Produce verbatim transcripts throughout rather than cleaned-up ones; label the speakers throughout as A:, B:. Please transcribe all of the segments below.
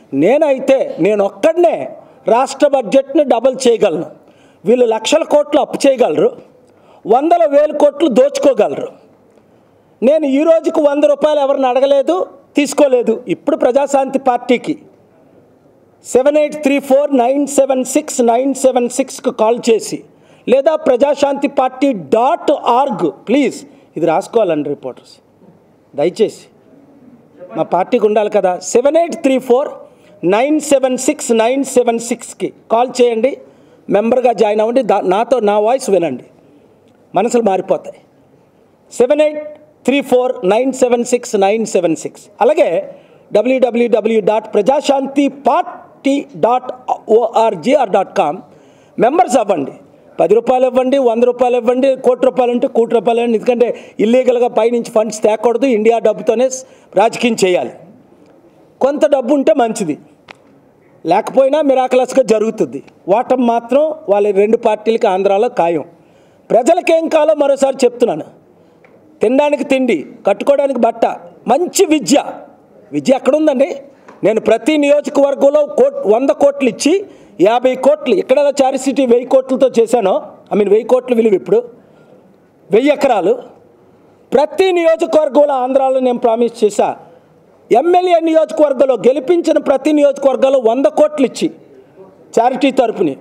A: నేనైతే నేను ఒక్కడనే రాష్ట్ర బడ్జెట్ని డబుల్ చేయగలను. వీళ్ళు లక్షల కోట్లు అప్పు చేయగలరు, వందల వేల కోట్లు దోచుకోగలరు. నేను ఈ రోజుకు వంద రూపాయలు ఎవరిని అడగలేదు, తీసుకోలేదు. ఇప్పుడు ప్రజాశాంతి పార్టీకి seven eight three four nine seven six nine seven సిక్స్కి కాల్ చేసి లేదా Prajashanti party dot org please ఇది రాసుకోవాలండి రిపోర్టర్స్, దయచేసి మా పార్టీకి ఉండాలి కదా. Seven eight three four nine seven six nine seven సిక్స్కి కాల్ చేయండి, మెంబర్గా జాయిన్ అవ్వండి. దా నాతో నా వాయిస్ వినండి, మనసులు మారిపోతాయి. Seven eight three four nine seven six nine seven six అలాగే W W W dot Prajashanti party dot O R G or dot com members అవ్వండి. పది రూపాయలు ఇవ్వండి, వంద రూపాయలు ఇవ్వండి, కోటి రూపాయలు అంటే కోటి రూపాయలు ఇవ్వండి. ఎందుకంటే ఇల్లీగల్గా పైనుంచి ఫండ్స్ తేకూడదు, ఇండియా డబ్బుతోనే రాజకీయం చేయాలి. కొంత డబ్బు ఉంటే మంచిది, లేకపోయినా మిరాకలస్గా జరుగుతుంది. ఓటమి మాత్రం వాళ్ళ రెండు పార్టీలకి ఆంధ్రాలో ఖాయం. ప్రజలకేం కావాలో మరోసారి చెప్తున్నాను. తినడానికి తిండి, కట్టుకోవడానికి బట్ట, మంచి విద్య. విద్య ఎక్కడుందండి? నేను ప్రతి నియోజకవర్గంలో కోట్ వంద కోట్లు ఇచ్చి యాభై కోట్లు ఇక్కడ చారిసిటీ వెయ్యి కోట్లతో చేశాను. ఐ మీన్ వెయ్యి కోట్ల విలువ ఇప్పుడు వెయ్యి ఎకరాలు ప్రతి నియోజకవర్గంలో ఆంధ్రాలో నేను ప్రామిస్ చేశా. ఎమ్మెల్యే నియోజకవర్గంలో గెలిపించిన ప్రతి నియోజకవర్గంలో వంద కోట్లు ఇచ్చి చారిటీ తరపుని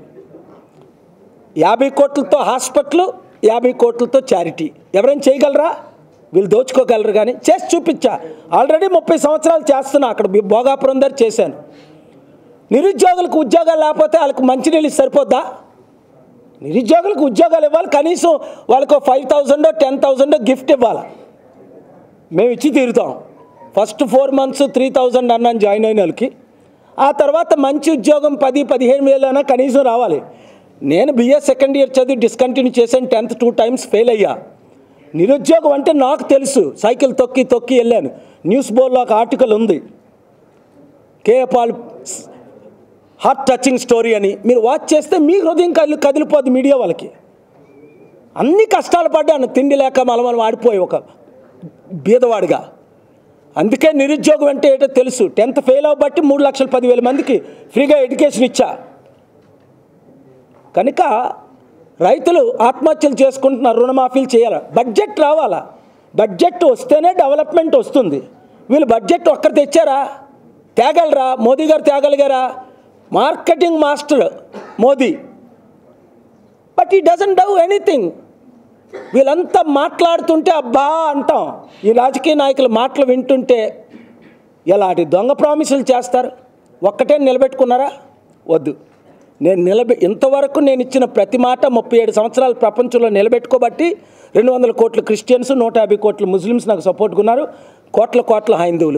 A: యాభై కోట్లతో హాస్పిటల్, యాభై కోట్లతో చారిటీ. ఎవరైనా చేయగలరా? వీళ్ళు దోచుకోగలరు. కానీ చేసి చూపించా. ఆల్రెడీ ముప్పై సంవత్సరాలు చేస్తున్నా. అక్కడ భోగాపురం దగ్గర చేశాను. నిరుద్యోగులకు ఉద్యోగాలు లేకపోతే వాళ్ళకి మంచినీళ్ళు సరిపోద్దా? నిరుద్యోగులకు ఉద్యోగాలు ఇవ్వాలి, కనీసం వాళ్ళకు ఫైవ్ థౌజండో టెన్ థౌజండో గిఫ్ట్ ఇవ్వాలి. మేము ఇచ్చి తీరుతాం. First four months three thousand అన్నాను జాయిన్ అయిన వాళ్ళకి. ఆ తర్వాత మంచి ఉద్యోగం పది పదిహేను వేలు అయినా కనీసం రావాలి. నేను బిఏ సెకండ్ ఇయర్ చదివి డిస్కంటిన్యూ చేశాను. టెన్త్ టూ టైమ్స్ ఫెయిల్ అయ్యా. నిరుద్యోగం అంటే నాకు తెలుసు. సైకిల్ తొక్కి తొక్కి వెళ్ళాను. న్యూస్ బోర్డులో ఒక ఆర్టికల్ ఉంది, K A Paul heart touching story అని. మీరు వాచ్ చేస్తే మీ హృదయం కదిలి కదిలిపోద్ది. మీడియా వాళ్ళకి అన్ని కష్టాలు పడ్డాను, తిండి లేక మలమలం ఆడిపోయి ఒక బీదవాడిగా. అందుకే నిరుద్యోగం అంటే ఏంటో తెలుసు. టెన్త్ ఫెయిల్ అవ్వబట్టి మూడు లక్షల పదివేల మందికి ఫ్రీగా ఎడ్యుకేషన్ ఇచ్చా. కనుక రైతులు ఆత్మహత్యలు చేసుకుంటున్నారు, రుణమాఫీలు చేయాలి. బడ్జెట్ రావాలా? బడ్జెట్ వస్తేనే డెవలప్మెంట్ వస్తుంది. వీళ్ళు బడ్జెట్ ఒక్కరు తెచ్చారా? తేగలరా? మోదీ గారు తేగలిగారా? Marketing master Modi, but he doesn't do anything. వీళ్ళంతా మాట్లాడుతుంటే అబ్బా అంటాం. ఈ రాజకీయ నాయకుల మాటలు వింటుంటే ఎలాంటి దొంగ ప్రామిసులు చేస్తారు? ఒక్కటే నిలబెట్టుకున్నారా? వద్దు. నేను నిలబె ఇంతవరకు నేను ఇచ్చిన ప్రతి మాట ముప్పై ఏడు సంవత్సరాల ప్రపంచంలో నిలబెట్టుకోబట్టి రెండు వందల కోట్ల క్రిస్టియన్స్, నూట యాభై కోట్ల ముస్లిమ్స్ నాకు సపోర్ట్గా ఉన్నారు, కోట్ల కోట్ల హైందువులు.